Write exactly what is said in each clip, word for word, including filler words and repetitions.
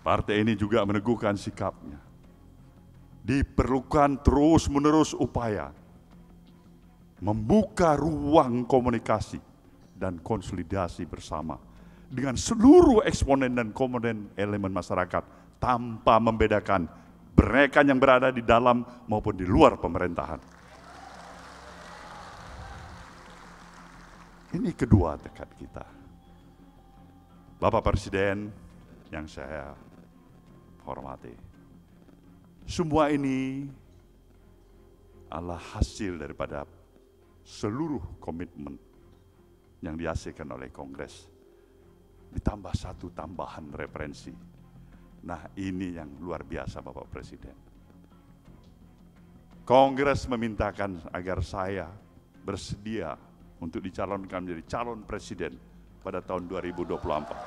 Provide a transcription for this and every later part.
Partai ini juga meneguhkan sikapnya. Diperlukan terus-menerus upaya membuka ruang komunikasi dan konsolidasi bersama dengan seluruh eksponen dan komponen elemen masyarakat tanpa membedakan mereka yang berada di dalam maupun di luar pemerintahan. Ini kedua tekad kita. Bapak Presiden yang saya hormati, semua ini adalah hasil daripada seluruh komitmen yang dihasilkan oleh Kongres, ditambah satu tambahan referensi. Nah, ini yang luar biasa Bapak Presiden. Kongres memintakan agar saya bersedia untuk dicalonkan menjadi calon presiden pada tahun dua ribu dua puluh empat.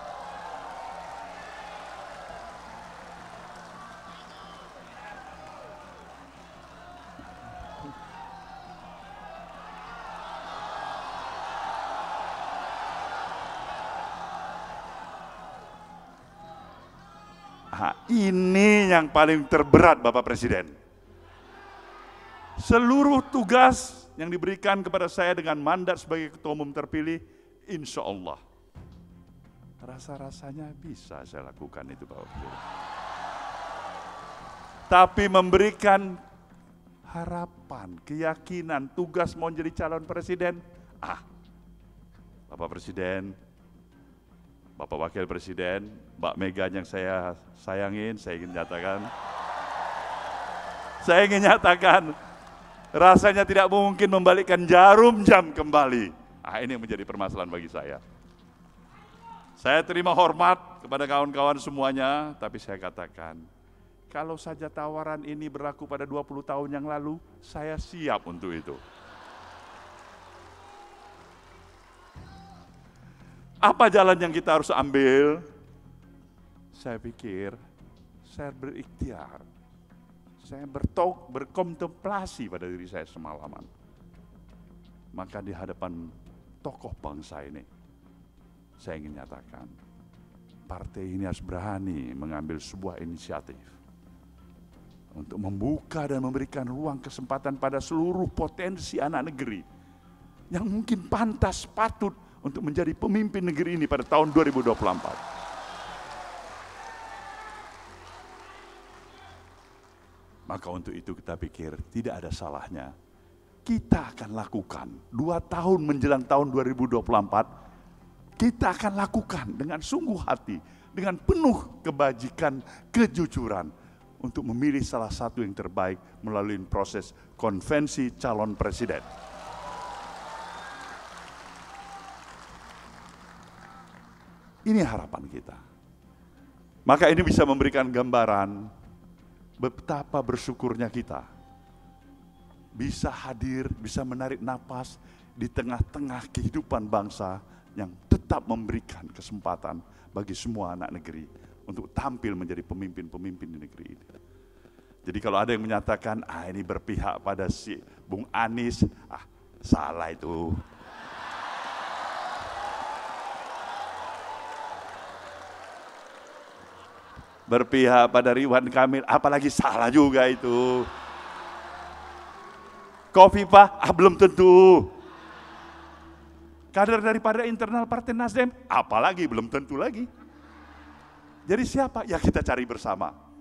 Nah, ini yang paling terberat Bapak Presiden. Seluruh tugas yang diberikan kepada saya dengan mandat sebagai Ketua Umum terpilih, insya Allah rasa-rasanya bisa saya lakukan itu Bapak Presiden. Tapi memberikan harapan, keyakinan, tugas mau jadi calon presiden, ah Bapak Presiden, Bapak Wakil Presiden, Mbak Mega yang saya sayangin, saya ingin nyatakan, saya ingin nyatakan, rasanya tidak mungkin membalikkan jarum jam kembali. Ah, ini yang menjadi permasalahan bagi saya. Saya terima hormat kepada kawan-kawan semuanya, tapi saya katakan, kalau saja tawaran ini berlaku pada dua puluh tahun yang lalu, saya siap untuk itu. Apa jalan yang kita harus ambil? Saya pikir, saya berikhtiar. Saya bertok, berkontemplasi pada diri saya semalaman. Maka di hadapan tokoh bangsa ini, saya ingin nyatakan, partai ini harus berani mengambil sebuah inisiatif untuk membuka dan memberikan ruang kesempatan pada seluruh potensi anak negeri yang mungkin pantas, patut untuk menjadi pemimpin negeri ini pada tahun dua ribu dua puluh empat. Maka untuk itu kita pikir tidak ada salahnya kita akan lakukan dua tahun menjelang tahun dua ribu dua puluh empat, kita akan lakukan dengan sungguh hati, dengan penuh kebajikan, kejujuran untuk memilih salah satu yang terbaik melalui proses konvensi calon presiden. Ini harapan kita. Maka ini bisa memberikan gambaran betapa bersyukurnya kita bisa hadir, bisa menarik napas di tengah-tengah kehidupan bangsa yang tetap memberikan kesempatan bagi semua anak negeri untuk tampil menjadi pemimpin-pemimpin di negeri ini. Jadi kalau ada yang menyatakan, ah ini berpihak pada si Bung Anies, ah salah itu. Berpihak pada Ridwan Kamil, apalagi salah juga itu. Khofifah, ah belum tentu. Kader daripada internal Partai Nasdem, apalagi belum tentu lagi. Jadi siapa? Ya kita cari bersama.